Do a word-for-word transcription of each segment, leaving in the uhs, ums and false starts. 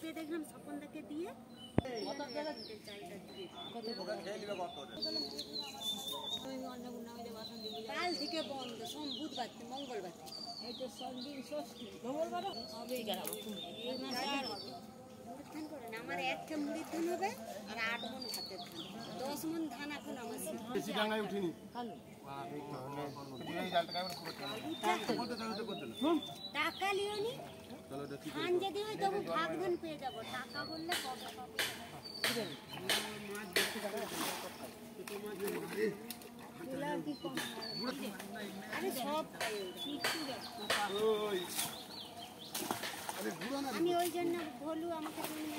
আজকে দেখলাম স্বপনদাকে দিয়ে কাল থেকে বন্ধ, সোম বুধবার মঙ্গলবার এই তো সন্দিন ষষ্ঠী মঙ্গলবার হবে এই মাসে আর হবে মুড়ির ধান করে না। আমার একটা মুড়ির ধান হবে আর আট মন ভাতের ধান, দশ মন ধান এখন আমার বেশি ডাঙায় উঠিনি। টাকা লিওনি ধান যদি হয় তবু ভাগ ধান পেয়ে যাবো, টাকা বললে কবে পাবো? আরে সব আমি ওই জন্য ভলু আমাকে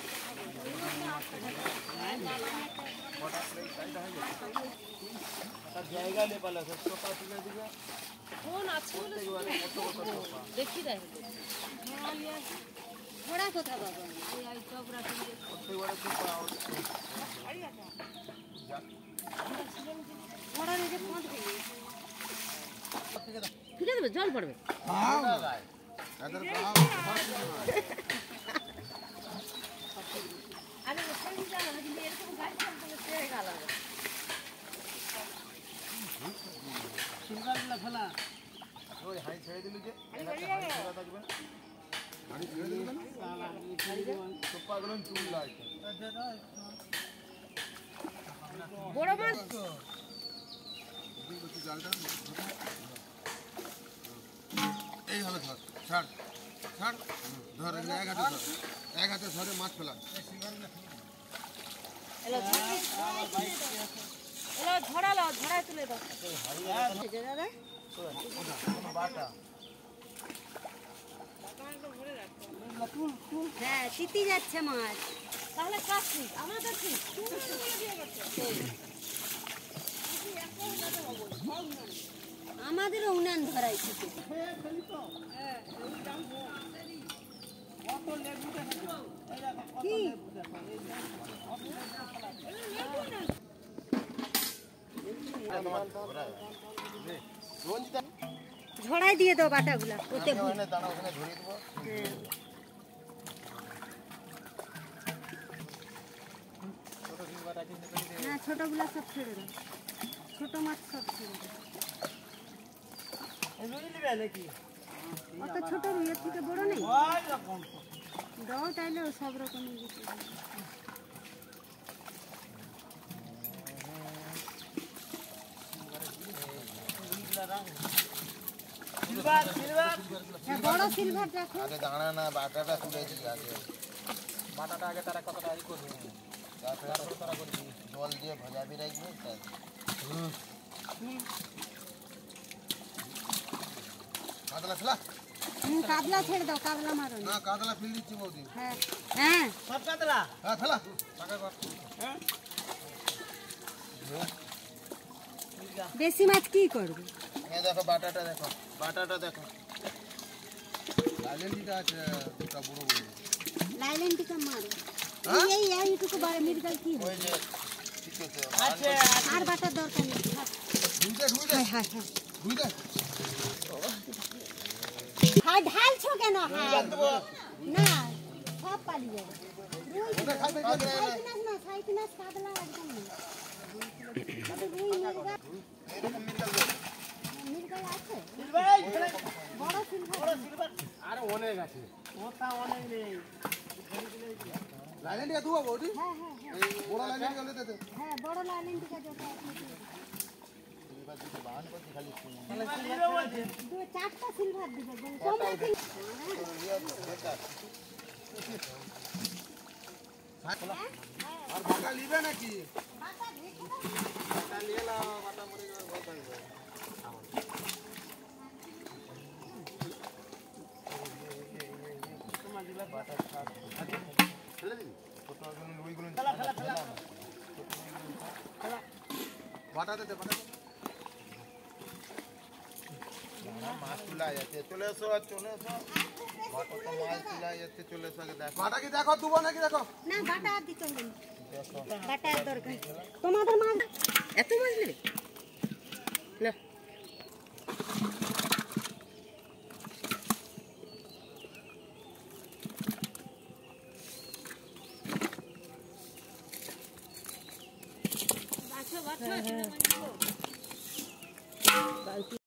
জায়গা নেপালে ফোন আছে দেখি দেখ ঘোড়া কোথা বাবা ঘোড়া নিজে পৌঁছ গেলি ফিরে দেবে, জল পড়বে। বড় মাছ এই হলো ধর, ছাড় ছাড় ধর, এক হাতে ধর, এক হাতে ধরে মাছ ফেলা। ঝড়ালো ঝড়ায় তুলে দাও হ্যাঁ তিতি যাচ্ছে মাছ তাহলে কাশি আমাদের ঠিক আমাদেরও উনান ধরাই থেকে ঝড়াই দিয়ে দাও বাটাগুলা ওতে হ্যাঁ ছোটগুলা সব ছেড়ে দাও, ছোট মাছ সব ছেড়ে দাও। অত ছোট এর থেকে বড় নেই দাও, তাইলে সব রকম বড় সিলভার রাখো। আগে দাঁড়া না, বাটাটা তুলে দিই আগে, বাটাটা আগে তারা কতটা আগে করবে, তারপরে তারা করবি জল দিয়ে ভাজাবি রাখবি। কাতলা ফেলা, হুম কাতলা ছেড়ে দাও, কাতলা মারো না কাতলা ফেল দিচ্ছি বৌদি। হ্যাঁ হ্যাঁ সব কাতলা হ্যাঁ ফেলা টাকা কর। বেশি মাছ কি করবে? এই দেখো বাটাটা দেখো, বাটাটা দেখো, লাইলেন্ডিটা আছে দুটা বড় বড়, লাইলেন্ডিটা মারো। এই এই এইটুকু বড় মিরগাল কি ওই যে ঠিক আছে আছে আর বাটার দরকার নেই। ঢুইতে ঢুইতে হ্যাঁ হ্যাঁ হ্যাঁ ঢুইতে হাই ঢালছো কেন? হাই না সব পালি যাবে। ওটা খাবে রুই সাইকিনাস না সাইকিনাস কাতলা একদম না। রুই মিরগাল এরকম মির্গাল দে, মিরগাল আছে ভাই বড় সিলভার বড় সিলভার আরে অনেক আছে, ওটা অনেক নেই। লাইলেন্ডিটা দুয়া বৌদি, হ্যাঁ হ্যাঁ হ্যাঁ এই বড় লাইলেন্ডিটা দে দে। হ্যাঁ বড় লাইলেন্ডিটা যেটা আছে এবার দুটো বান করতে খালি শুনি দু চারটা সিলভার দিবে তোমরা কি আর বাটা নিবে নাকি? বাটা ঢেকে বাটা নিয়ে নাও, বাটা মরে যাবে ভয় পাইবে। তোমার দিলা বাটা খাস ফেলে দিবি কত জন ওইগুলো ফেলা ফেলা ফেলা ফেলা বাটা দে বাটা দে। না মাছ তুলা যাচ্ছে, চলে এসো আর চলে এসো, বাটা তো মাছ তুলা যাচ্ছে, চলে এসো আগে দেখো। বাটা কি দেখো দুবো নাকি দেখো? না বাটা আর দিতে হবে না, বাটা আর দরকার তোমাদের মাছ এত মাছ নেবে না। বাছো বাছো